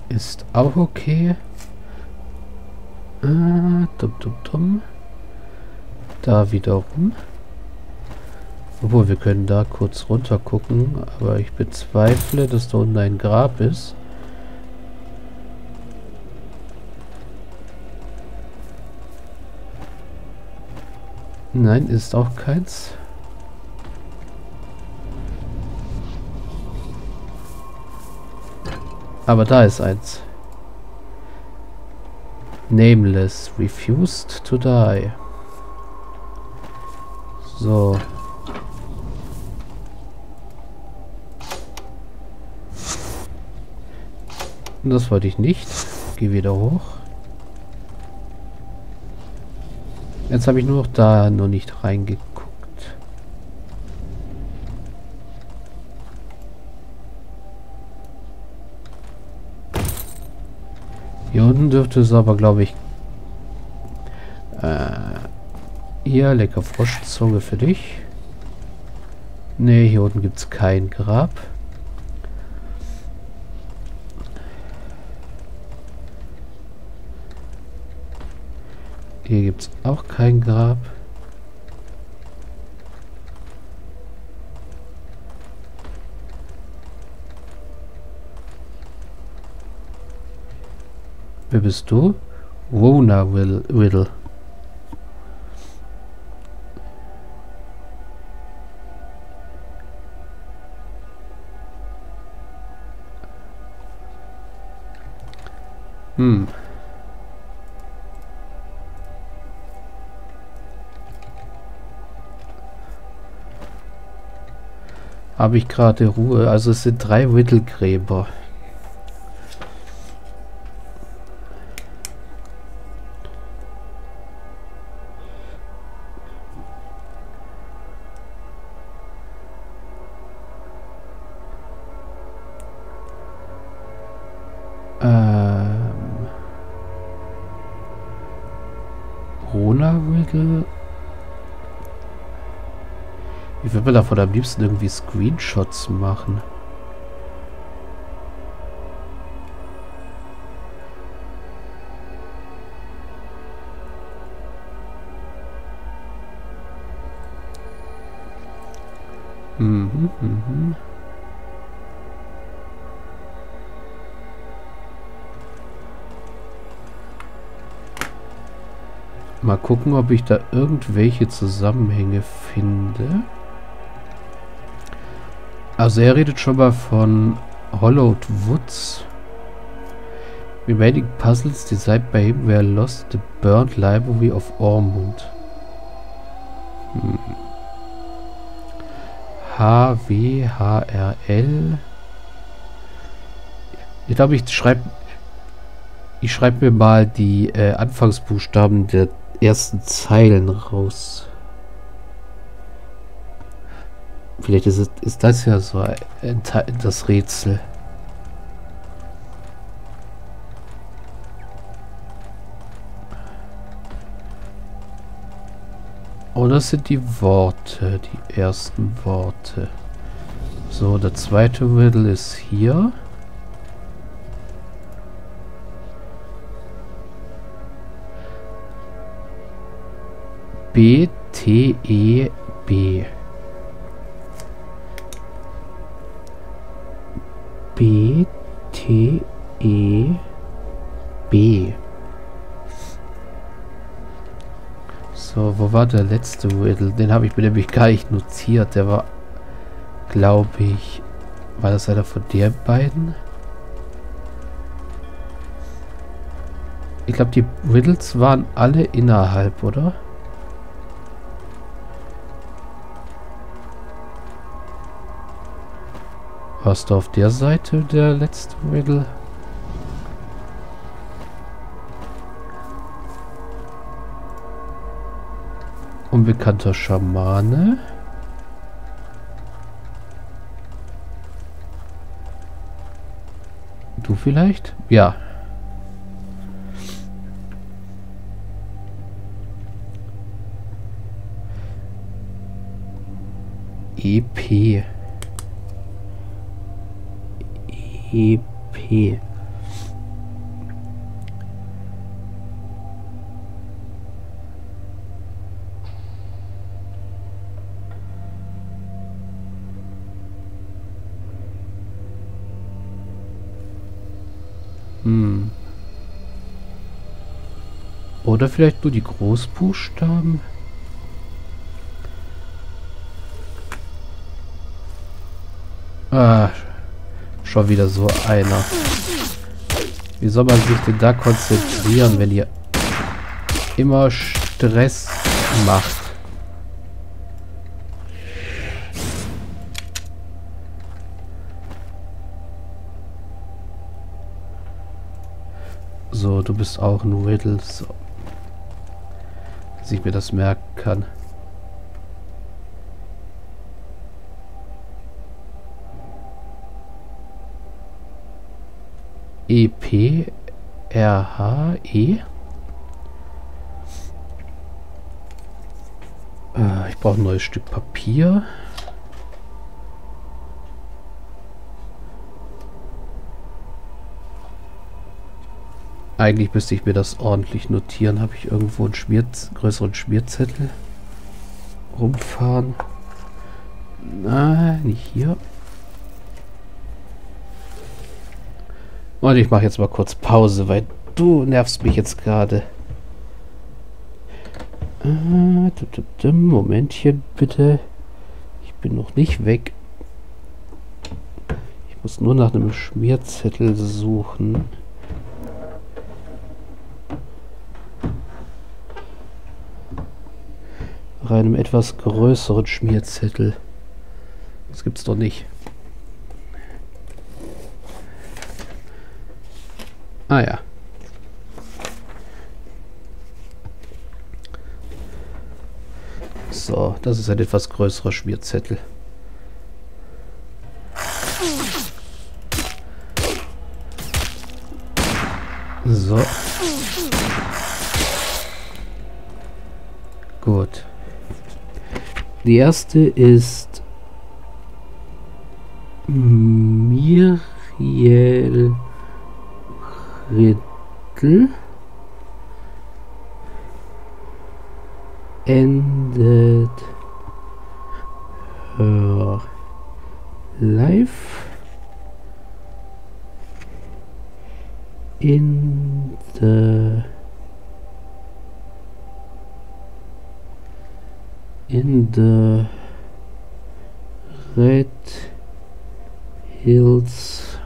Ist auch okay. Dumm. Da wiederum. Obwohl, wir können da kurz runter gucken, aber ich bezweifle, dass da unten ein Grab ist. Nein, ist auch keins. Aber da ist eins. Nameless. Refused to die. So. Das wollte ich nicht. Geh wieder hoch. Jetzt habe ich nur noch da noch nicht reingeguckt. Hier unten dürfte es aber, glaube ich... hier, lecker Froschzunge für dich. Ne, hier unten gibt es kein Grab. Hier gibt es auch kein Grab. Wer bist du? Rona Riddle. Habe ich gerade Ruhe. Also es sind 3 Riddle-Gräber. Rona Riddle. Ich würde mir davon am liebsten irgendwie Screenshots machen. Mal gucken, ob ich da irgendwelche Zusammenhänge finde. Also er redet schon mal von Hollowed Woods. Remaining puzzles designed by him were lost in the burnt library of Ormond. HWHRL. Ich glaube, ich schreibe mir mal die Anfangsbuchstaben der ersten Zeilen raus. Vielleicht ist das ja so das Rätsel. Und das sind die Worte, die ersten Worte. So, der zweite Riddle ist hier. B-T-E-B. B-T-E-B. So, wo war der letzte Riddle? Den habe ich mir nämlich gar nicht notiert. Der war, glaube ich... War das einer von den beiden? Ich glaube, die Riddles waren alle innerhalb, oder? Warst du auf der Seite der letzte Riddle? Unbekannter Schamane. Du vielleicht? Ja. EP. EP. Hm. Oder vielleicht nur die Großbuchstaben? Ah, schon wieder so einer. Wie soll man sich denn da konzentrieren, wenn ihr immer Stress macht? So, du bist auch ein Riddle. So. Dass ich mir das merken kann. E-P-R-H-E. Ich brauche ein neues Stück Papier. Eigentlich müsste ich mir das ordentlich notieren. Habe ich irgendwo einen größeren Schmierzettel rumfahren? Nein, nicht hier. Und ich mache jetzt mal kurz Pause, weil du nervst mich jetzt gerade. Momentchen bitte. Ich bin noch nicht weg. Ich muss nur nach einem Schmierzettel suchen. Nach einem etwas größeren Schmierzettel. Das gibt's doch nicht. Ah ja. So, das ist ein etwas größerer Schmierzettel. So. Gut. Die erste ist Miriel Riddle ended her life in the Red Hills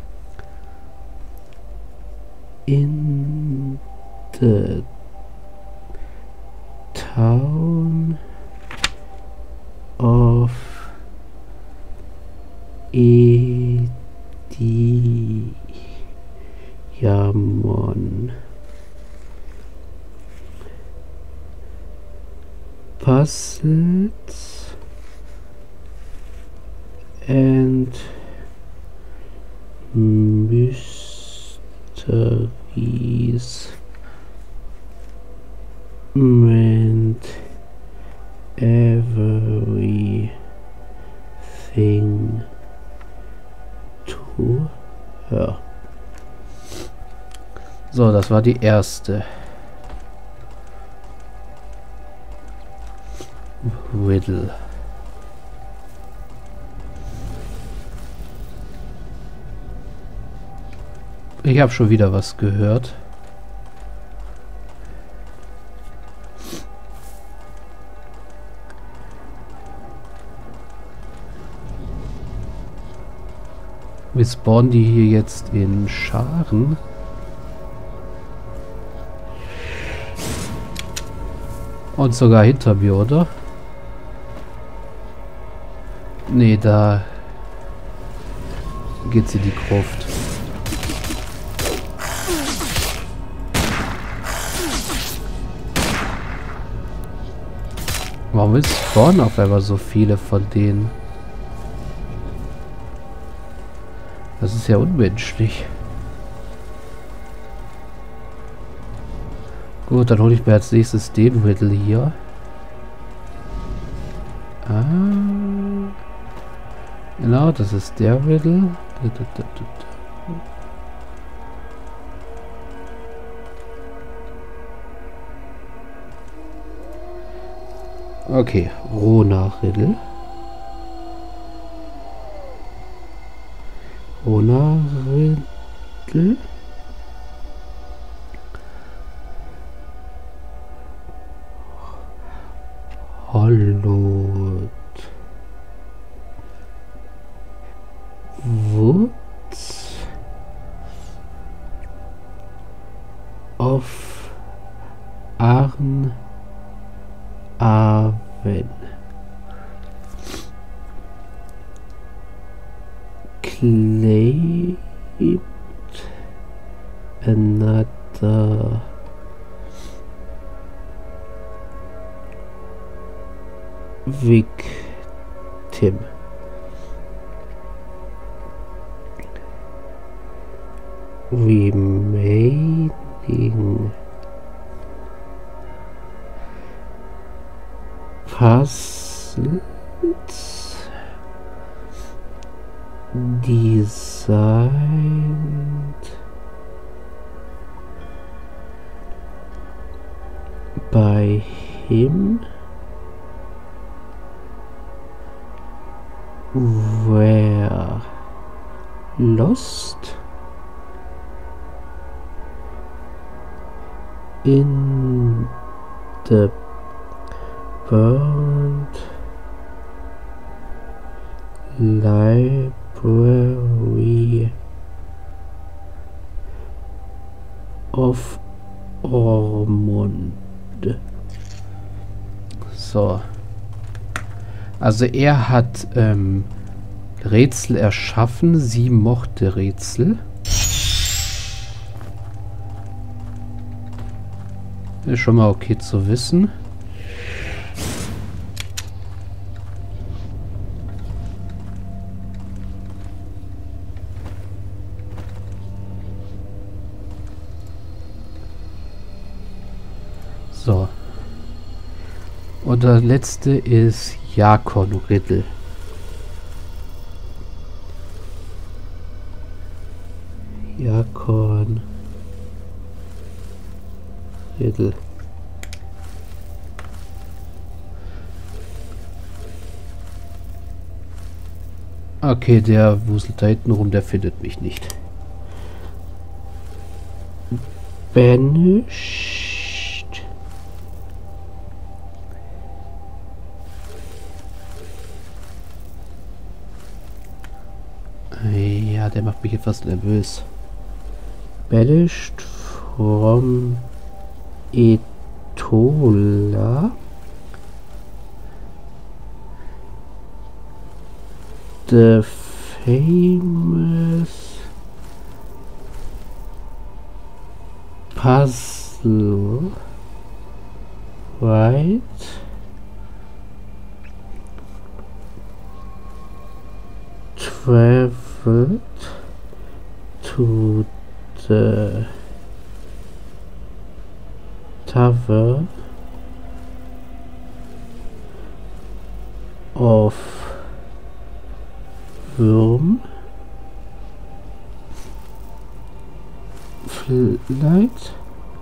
in the town of Ediamon. Puzzles and mysteries meant everything to her. So, das war die erste Riddle. Ich habe schon wieder was gehört. Wir spawnen die hier jetzt in Scharen. Und sogar hinter mir, oder? Nee, da geht's in die Gruft. Warum spawnen auf einmal so viele von denen? Das ist ja unmenschlich. Gut, dann hole ich mir als nächstes den Riddle hier. Genau, das ist der Riddle. Okay, Rona Riddle. Rona Riddle. Arn Aven. Claimed another victim. Remaining puzzles designed by him were lost in the burned library of Ormond. So. Also er hat Rätsel erschaffen. Sie mochte Rätsel. Ist schon mal okay zu wissen. So. Und der letzte ist Jakon Riddle. Jakon Riddle. Okay, der wuselt da hinten rum, der findet mich nicht. Banished. Ja, der macht mich etwas nervös. Banished from Etola. The famous puzzle, right? Traveled to the tavern of Würm Flight.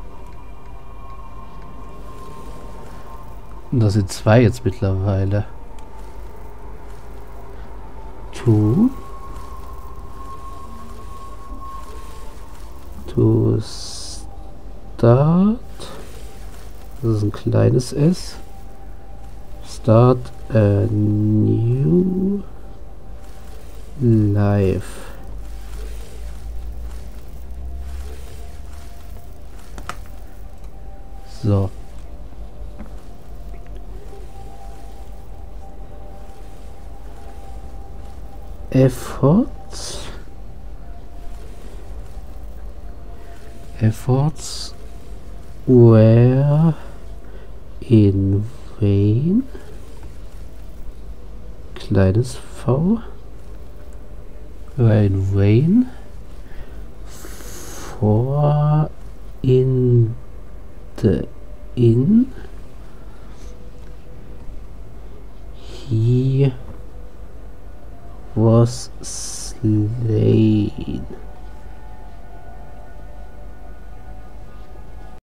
Und das sind zwei jetzt mittlerweile. To start. Das ist ein kleines S. Start a new life. So. Efforts were in vain. Kleines V. Were in vain. For in the inn he was